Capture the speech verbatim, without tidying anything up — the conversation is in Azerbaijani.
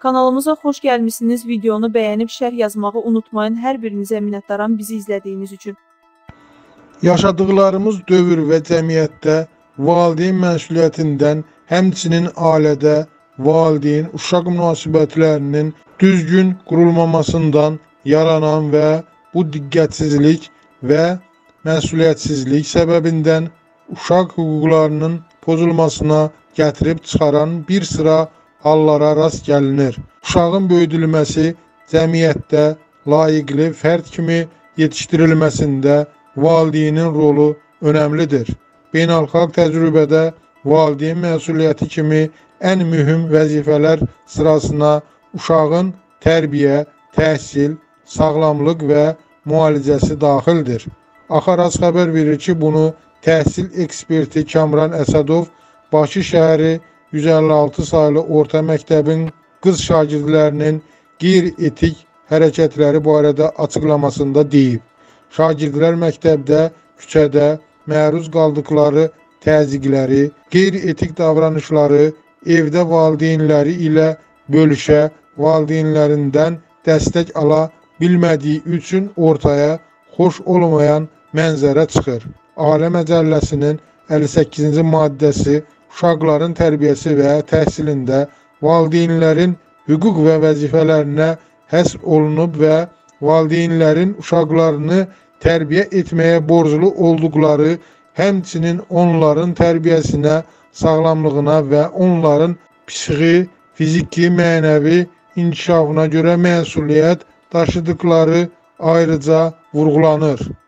Kanalımıza xoş gəlmişsiniz. Videonu bəyənib şərh yazmağı unutmayın. Hər birinizə minnətdaram bizi izlədiyiniz üçün. Yaşadıqlarımız dövr və cəmiyyətdə valideyn məsuliyyətindən, həmçinin ailədə valideyn-uşaq münasibətlərinin düzgün qurulmamasından yaranan və bu diqqətsizlik və məsuliyyətsizlik səbəbindən uşaq hüquqlarının pozulmasına gətirib çıxaran bir sıra hallara rast gəlinir. Uşağın böyüdülməsi cəmiyyətdə layiqli fərd kimi yetişdirilməsində valideynin rolu önəmlidir. Beynəlxalq təcrübədə valideyn məsuliyyəti kimi ən mühüm vəzifələr sırasına uşağın tərbiyə, təhsil, sağlamlıq və müalicəsi daxildir. Axaras xəbər verir ki, bunu təhsil eksperti Kamran Əsədov Bakı şəhəri yüz əlli altı saylı orta məktəbin qız şagirdlərinin qeyri-etik hərəkətləri barədə açıqlamasında deyib. Şagirdlər məktəbdə, küçədə məruz qaldıqları təzyiqləri, qeyri-etik davranışları evdə valideynləri ilə bölüşə, valideynlərindən dəstək ala bilmədiyi üçün ortaya xoş olmayan mənzərə çıxır. Ailə Məcəlləsinin əlli səkkizinci maddəsi uşaqların tərbiyəsi və təhsilində valideynlərin hüquq və vəzifələrinə həsr olunub və valideynlərin uşaqlarını tərbiyə etməyə borclu olduqları, həmçinin onların tərbiyəsinə, sağlamlığına və onların psixi, fiziki, mənəvi inkişafına görə məsuliyyət daşıdıqları ayrıca vurğulanır.